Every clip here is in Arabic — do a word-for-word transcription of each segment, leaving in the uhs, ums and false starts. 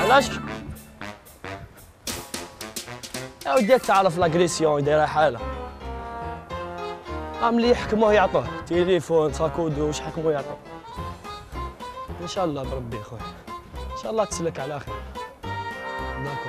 علاش؟ يا ودي تعرف لاغريسيون دايره حاله. عم اللي يحكموه يعطوه تليفون ساكودو واش حكموه يعطوه. ان شاء الله بربي خويا، ان شاء الله تسلك على خير. داكور.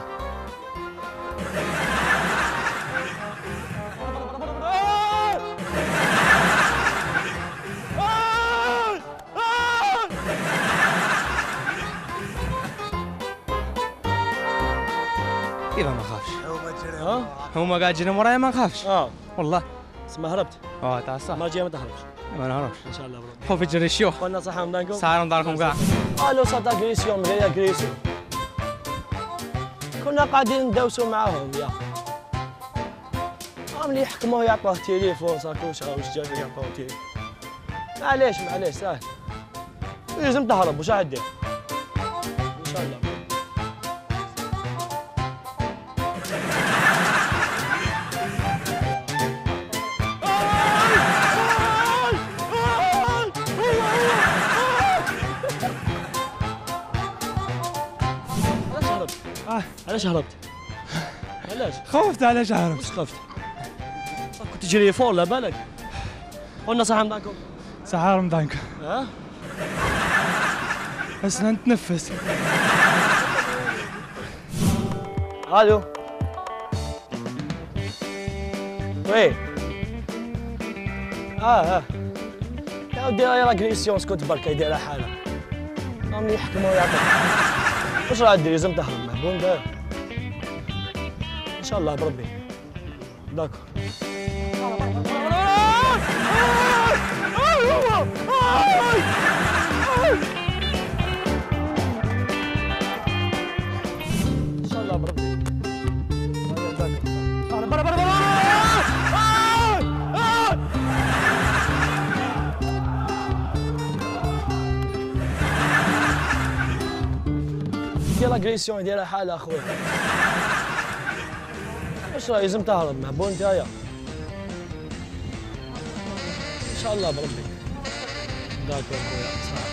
كيف ما نخافش؟ ها؟ هما قاعدين ورايا ما نخافش. اه والله. اسمع هربت؟ اه تاع الصح. ما جاي ما تهربش. ما نهربش. ان شاء الله بربي. خوفي تجري الشيوخ. قلنا صحة رمضانكم؟ صحة رمضانكم كاع. قالوا صات اغريسيون من غير اغريسيون. كنا قاعدين ندوسوا معاهم يا. عم اللي يحكموه يعطوه تليفون ساكوشة واش جاي يعطوه تليفون. معليش معليش سهل. لازم تهرب واش راح دير؟ ان شاء الله. آه. علاش هربت؟ علاش؟ خفت علاش هربت؟ واش خفت؟ كنت تجري فوق لا بالك؟ قلنا صحة رمضانكم؟ صحة رمضانكم. ها؟ بس نتنفس. الو وي اه اه يا ودي راهي لاغريسيون سكوت برك يديرها حالها. راهم يحكموا ويعطوك. واش راه دير لازم تهرب مهبول داير. ان شاء الله بربي. داكور. ان شاء الله بربي. برا برا برا برا. ديال لاغريسيون يديرها حالها اخويا. واش راه لازم تهرب مهبول نتايا. ان شاء الله بربي. داكور خويا صح.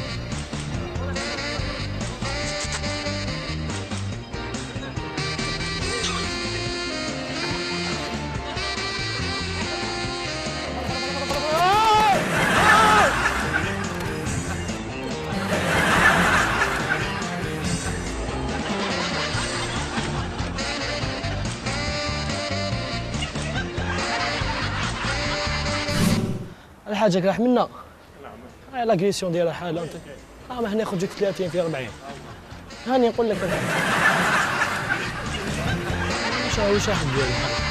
الحاجة راح منا. نعم. هاي لاغريسيون ديالها حالها انت. ها ما هنا يخرجوك ثلاثين في أربعين. هاني نقول لك انا. واش واش راح دير؟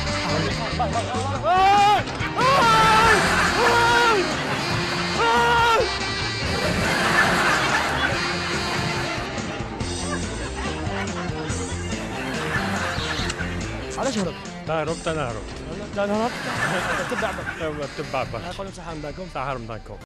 علاش هربت؟ لا هربت انا هربت. لا انا هربت. تبع بك. تبع بك. قولوا صحة رمضانكم. صحة رمضانكم.